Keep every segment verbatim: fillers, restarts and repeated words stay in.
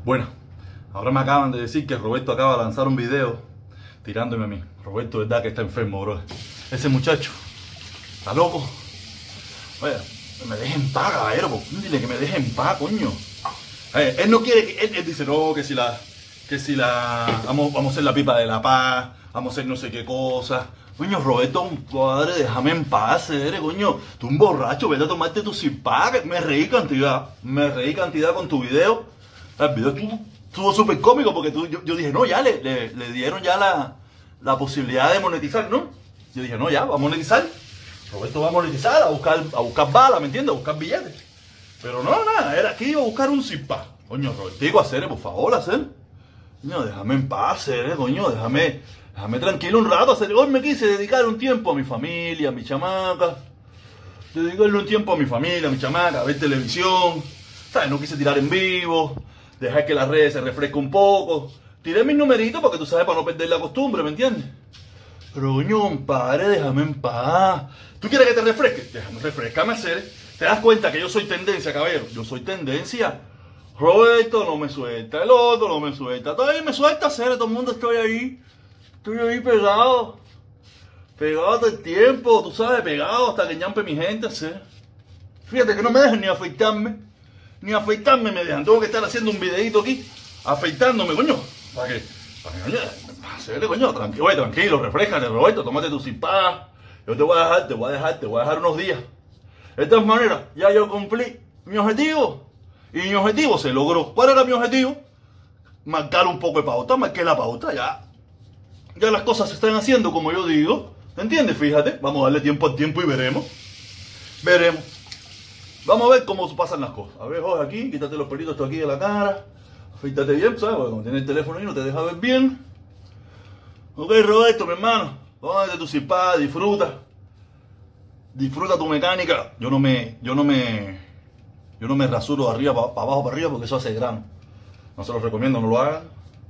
Bueno, ahora me acaban de decir que Roberto acaba de lanzar un video tirándome a mí. Roberto, verdad que está enfermo, bro. Ese muchacho está loco. Oye, me deje en paz, caballero. Dile que me deje en paz, coño. Eh, él no quiere que... Él, él dice, no, que si la... Que si la... Vamos, vamos a hacer la pipa de la paz. Vamos a hacer no sé qué cosa. Coño, Roberto, padre, déjame en paz, eres, coño. Tú un borracho, vete a tomarte tu cipac. Me reí cantidad. Me reí cantidad con tu video. El video estuvo, estuvo súper cómico porque tú, yo, yo dije, no, ya le, le, le dieron ya la, la posibilidad de monetizar, ¿no? Yo dije, no, ya, va a monetizar. Roberto va a monetizar, a buscar, a buscar balas, ¿me entiendes? A buscar billetes. Pero no, nada, era aquí iba a buscar un cipac. Coño, Robertico, hacer, por favor, hacer. Coño, déjame en paz, hacer, coño, déjame, déjame tranquilo un rato, hacer. Hoy me quise dedicar un tiempo a mi familia, a mi chamaca. Dedicarle un tiempo a mi familia, a mi chamaca, a ver televisión. ¿Sabes? No quise tirar en vivo. Dejar que las redes se refresquen un poco. Tiré mis numeritos porque tú sabes, para no perder la costumbre, ¿me entiendes? Pero, coño, padre, déjame en paz. ¿Tú quieres que te refresque? Déjame refrescarme, hacer. ¿Te das cuenta que yo soy tendencia, caballero? Yo soy tendencia. Roberto no me suelta, el otro no me suelta. Todavía me suelta, hacer. Todo el mundo estoy ahí. Estoy ahí pegado. Pegado todo el tiempo, tú sabes, pegado hasta que ñampe mi gente, hacer. Fíjate que no me dejan ni afeitarme. Ni afeitarme me dejan. Tengo que estar haciendo un videito aquí, afeitándome, coño. ¿Para qué? Para que, coño, hacerle, coño, tranquilo, oye, tranquilo, refrescate, Roberto, tómate tu cipac. Yo te voy a dejar, te voy a dejar, te voy a dejar unos días. De todas maneras, ya yo cumplí mi objetivo. Y mi objetivo se logró. ¿Cuál era mi objetivo? Marcar un poco de pauta, marqué la pauta, ya. Ya las cosas se están haciendo como yo digo. ¿Entiendes? Fíjate, vamos a darle tiempo al tiempo y veremos. Veremos. Vamos a ver cómo pasan las cosas. A ver, Jorge, aquí, quítate los pelitos esto aquí de la cara. Afeítate bien, ¿sabes? Porque cuando tienes el teléfono ahí no te deja ver bien. Ok, Roberto, mi hermano. Tómate tu cipac, disfruta. Disfruta tu mecánica. Yo no me... Yo no me... Yo no me rasuro de arriba para pa abajo para arriba porque eso hace grano. No se los recomiendo, no lo hagan.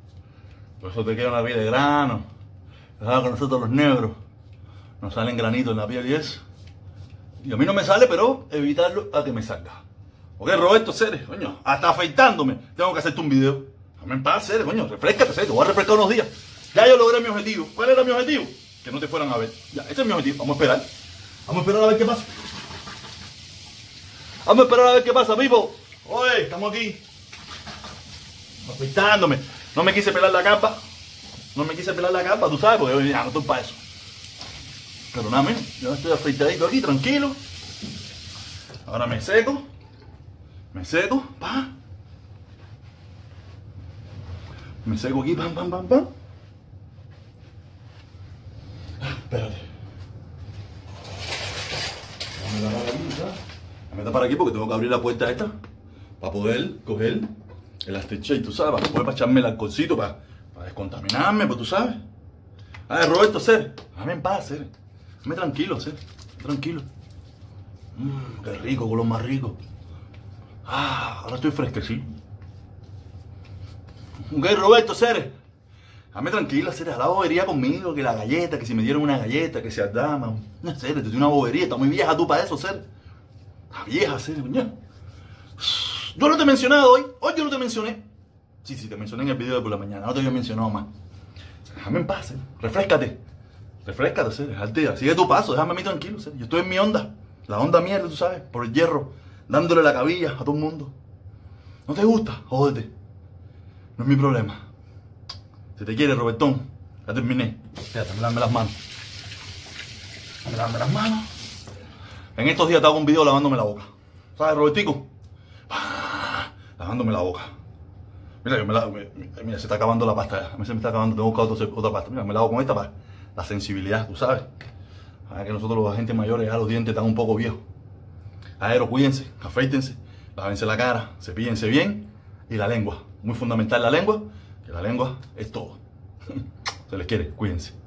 Por eso te queda una piel de grano. ¿Verdad? Con nosotros los negros nos salen granitos en la piel y eso. Y a mí no me sale, pero evitarlo a que me salga. Ok, Roberto, Ceres, coño, hasta afeitándome tengo que hacerte un video. Dame en paz, Ceres, coño, refrescate, Ceres, te voy a refrescar unos días. Ya yo logré mi objetivo. ¿Cuál era mi objetivo? Que no te fueran a ver. Ya, ese es mi objetivo. Vamos a esperar. Vamos a esperar a ver qué pasa. Vamos a esperar a ver qué pasa, Pipo. Oye, estamos aquí. Afeitándome. No me quise pelar la capa. No me quise pelar la capa, tú sabes, porque ya no estoy para eso. Pero nada, mira, yo estoy afeitadito aquí, tranquilo. Ahora me seco. Me seco, pa. Me seco aquí, pam, pam, pam, pam. Ah, espérate. Déjame tapar aquí, ¿sabes? Déjame tapar aquí porque tengo que abrir la puerta esta para poder coger el aftershave, tú sabes, para poder echarme el alcoholcito, para, para descontaminarme, pues tú sabes. A ver, Roberto, Ser, déjame en paz, Ser. Déjame tranquilo, Ser. Tranquilo. Mmm, qué rico, color más rico. Ah, ahora estoy fresquecito. Ok, Roberto, Ser. Déjame tranquilo, Ser. A la bobería conmigo, que la galleta, que si me dieron una galleta, que se aldama. No, Ser, te doy una bobería. Está muy vieja tú para eso, Ser. Está vieja, Ser, coño. Yo no te he mencionado hoy. Hoy yo no te mencioné. Sí, sí, te mencioné en el video de por la mañana. No te había mencionado más. Déjame en paz, Ser. Refréscate. Refréscate, Ser. Dejarte, sigue tu paso. Déjame a mí tranquilo, Ser. Yo estoy en mi onda. La onda mierda, tú sabes. Por el hierro. Dándole la cabilla a todo el mundo. ¿No te gusta? Jódete. No es mi problema. Si te quieres, Robertón. Ya terminé. Fíjate, dame las manos. Dame las manos. En estos días te hago un video lavándome la boca. ¿Sabes, Robertico? Lavándome la boca. Mira, yo me la, me, mira, se está acabando la pasta. A mí se me está acabando, tengo que buscar otra, otra pasta. Mira, me lavo con esta para la sensibilidad, tú sabes. A ver que nosotros los agentes mayores ya los dientes están un poco viejos. Aero, cuídense, afeítense, lávense la cara, cepíllense bien. Y la lengua, muy fundamental la lengua, que la lengua es todo. Se les quiere, cuídense.